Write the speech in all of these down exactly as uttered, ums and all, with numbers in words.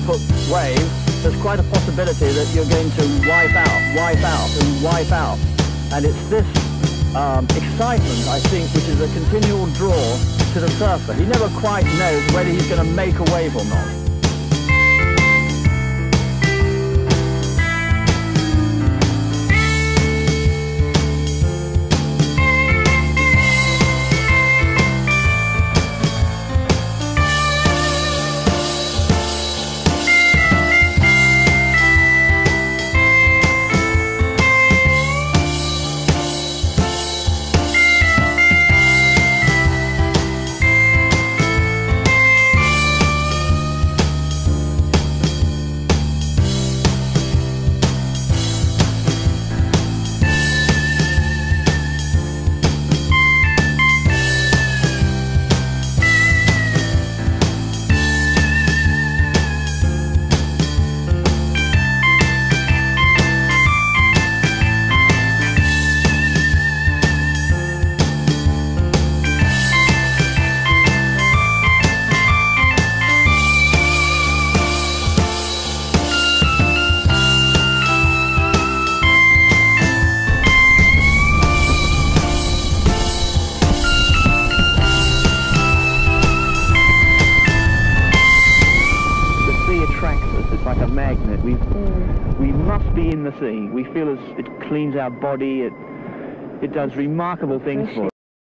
foot wave, there's quite a possibility that you're going to wipe out, wipe out, and wipe out. And it's this um, excitement, I think, which is a continual draw to the surfer. He never quite knows whether he's going to make a wave or not. The sea. We feel as it cleans our body, it it does remarkable things for us.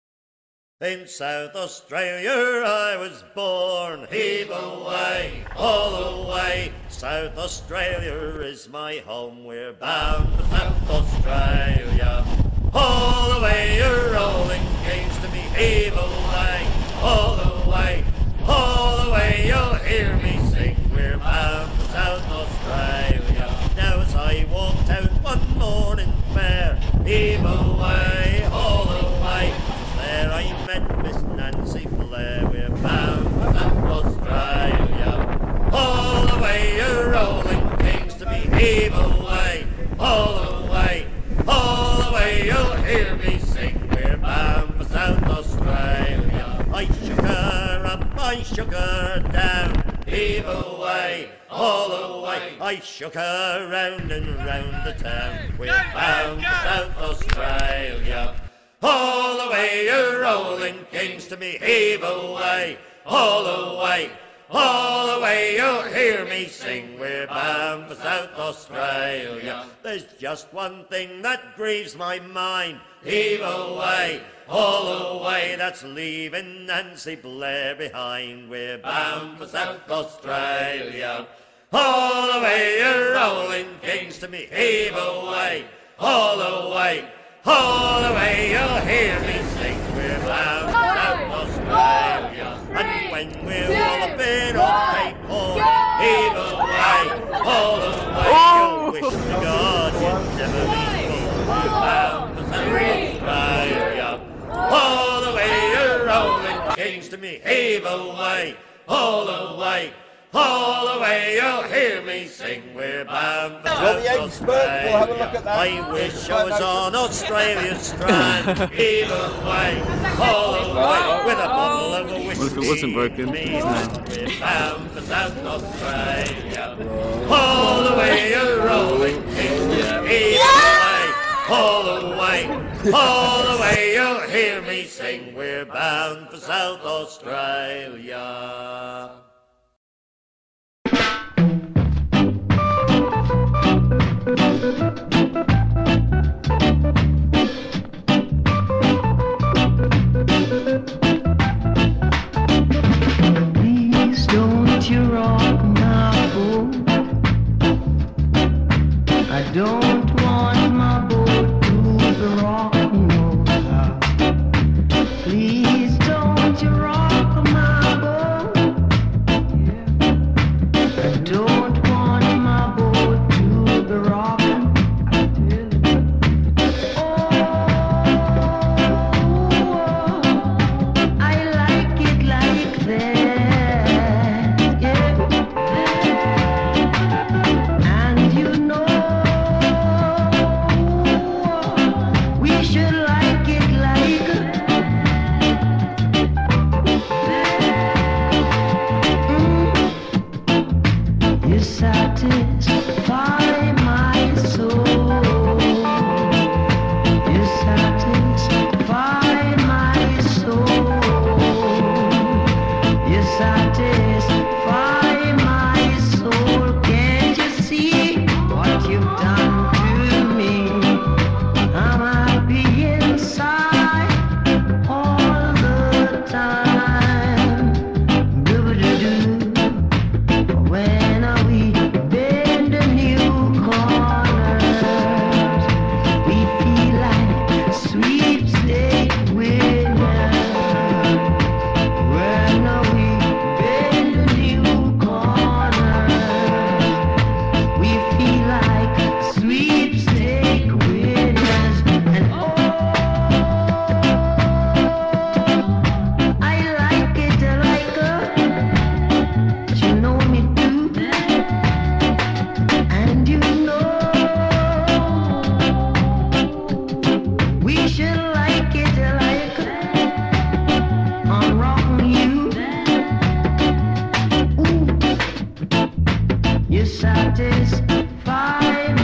In South Australia I was born, heave away, all away. South Australia is my home, we're bound for South Australia. All the way you're rolling games to me, heave away, all the way, all the way you'll hear me sing, we're bound for South Australia. Now as I walked out one morning fair, heave away, all the way, there I met Miss Nancy Blair, we're bound for South Australia. All the way you're rolling kings to me, heave away, all the way, all the way you'll hear me sing, we're bound for South Australia. I shook her up, I shook her down, heave away, all the way. I shook her round and round the town, we're bound for South Australia. All the way you're rolling kings to me, heave away, all the way, all the way you'll hear me sing, we're bound for South Australia. There's just one thing that grieves my mind, heave away, all the way, that's leaving Nancy Blair behind, we're bound for South Australia. All the way you're rolling kings to me, heave away, all the way, all the way you'll hear me sing, we're bound for South Australia. And when we're all a bit off Cape Horn, heave away, all the way, you'll wish to God you'd never been born, we're bound for South Australia. All the way you're rolling kings to me, heave away, all the way, all the way you'll hear me sing, we're bound for South Australia. We'll have a look at that. I wish I was on Australia's strand, heave away, all the way, with a bottle of whiskey. What if it wasn't broken? We're bound for South Australia. All the way you're rolling kings to me, heave away, all the way, all the way you'll hear me sing, we're bound for South Australia. Please don't you rock my boat, I don't want my boat to be rocking over. Please don't you rock my boat, satisfied.